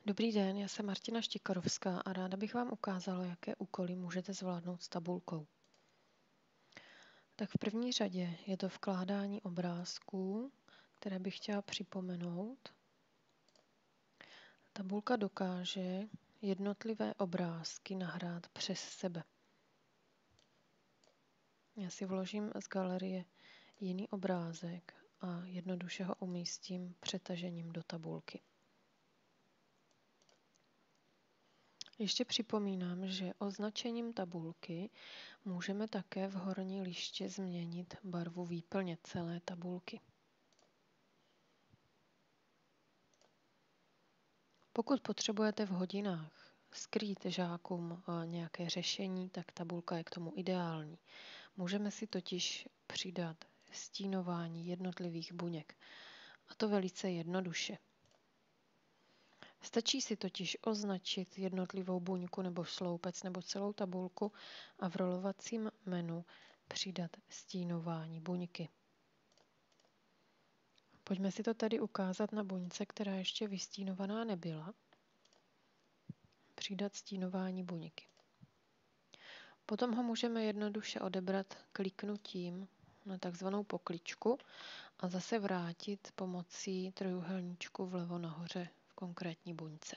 Dobrý den, já jsem Martina Štikarovská a ráda bych vám ukázala, jaké úkoly můžete zvládnout s tabulkou. Tak v první řadě je to vkládání obrázků, které bych chtěla připomenout. Tabulka dokáže jednotlivé obrázky nahrát přes sebe. Já si vložím z galerie jiný obrázek a jednoduše ho umístím přetažením do tabulky. Ještě připomínám, že označením tabulky můžeme také v horní liště změnit barvu výplně celé tabulky. Pokud potřebujete v hodinách skrýt žákům nějaké řešení, tak tabulka je k tomu ideální. Můžeme si totiž přidat stínování jednotlivých buněk, a to velice jednoduše. Stačí si totiž označit jednotlivou buňku nebo sloupec nebo celou tabulku a v rolovacím menu přidat stínování buňky. Pojďme si to tady ukázat na buňce, která ještě vystínovaná nebyla. Přidat stínování buňky. Potom ho můžeme jednoduše odebrat kliknutím na takzvanou pokličku a zase vrátit pomocí trojúhelníčku vlevo nahoře v konkrétní buňce.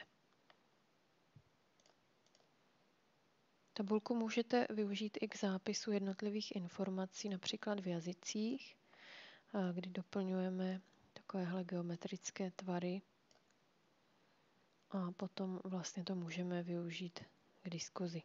Tabulku můžete využít i k zápisu jednotlivých informací, například v jazycích, kdy doplňujeme takovéhle geometrické tvary a potom vlastně to můžeme využít k diskuzi.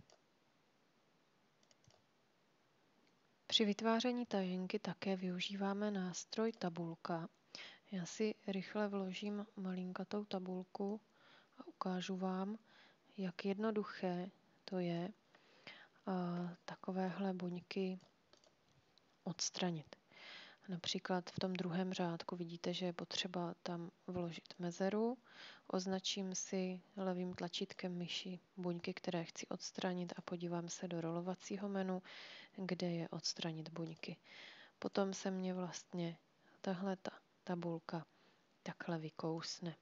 Při vytváření tajenky také využíváme nástroj tabulka. Já si rychle vložím malinkatou tabulku a ukážu vám, jak jednoduché to je takovéhle buňky odstranit. Například v tom druhém řádku vidíte, že je potřeba tam vložit mezeru. Označím si levým tlačítkem myši buňky, které chci odstranit a podívám se do rolovacího menu, kde je odstranit buňky. Potom se mě vlastně tahle tabulka takhle vykousne.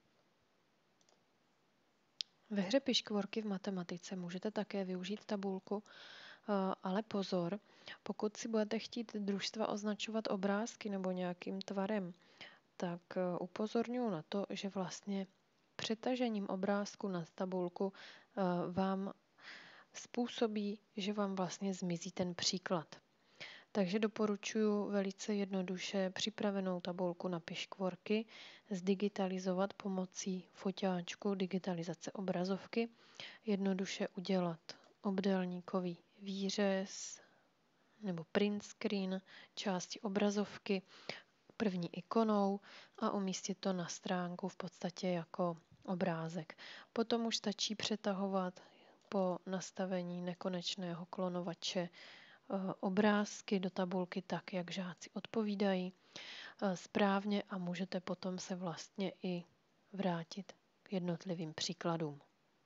Ve hře piškvorky v matematice můžete také využít tabulku, ale pozor, pokud si budete chtít družstva označovat obrázky nebo nějakým tvarem, tak upozorňuji na to, že vlastně přetažením obrázku na tabulku vám způsobí, že vám vlastně zmizí ten příklad. Takže doporučuji velice jednoduše připravenou tabulku na piškvorky zdigitalizovat pomocí foťáčku digitalizace obrazovky, jednoduše udělat obdélníkový výřez nebo print screen části obrazovky první ikonou a umístit to na stránku v podstatě jako obrázek. Potom už stačí přetahovat po nastavení nekonečného klonovače obrázky do tabulky tak, jak žáci odpovídají správně a můžete potom se vlastně i vrátit k jednotlivým příkladům.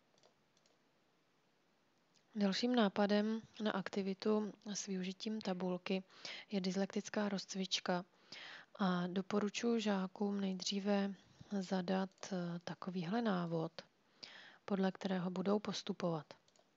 Dalším nápadem na aktivitu s využitím tabulky je dyslektická rozcvička a doporučuji žákům nejdříve zadat takovýhle návod, podle kterého budou postupovat.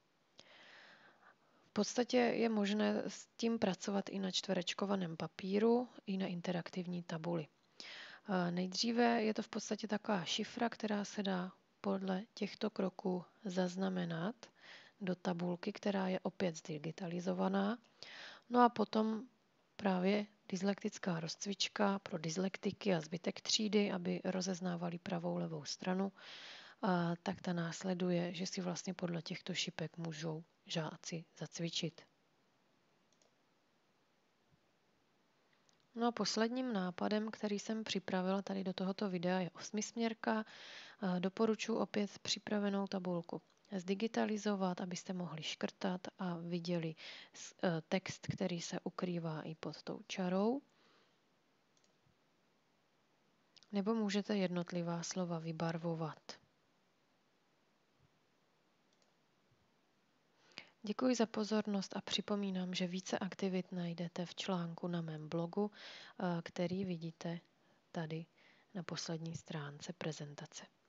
V podstatě je možné s tím pracovat i na čtverečkovaném papíru, i na interaktivní tabuli. Nejdříve je to v podstatě taková šifra, která se dá podle těchto kroků zaznamenat do tabulky, která je opět zdigitalizovaná. No a potom právě dyslektická rozcvička pro dyslektiky a zbytek třídy, aby rozeznávali pravou, levou stranu, tak ta následuje, že si vlastně podle těchto šipek můžou žáci zacvičit. No a posledním nápadem, který jsem připravila tady do tohoto videa, je osmisměrka. Doporučuji opět připravenou tabulku zdigitalizovat, abyste mohli škrtat a viděli text, který se ukrývá i pod tou čarou. Nebo můžete jednotlivá slova vybarvovat. Děkuji za pozornost a připomínám, že více aktivit najdete v článku na mém blogu, který vidíte tady na poslední stránce prezentace.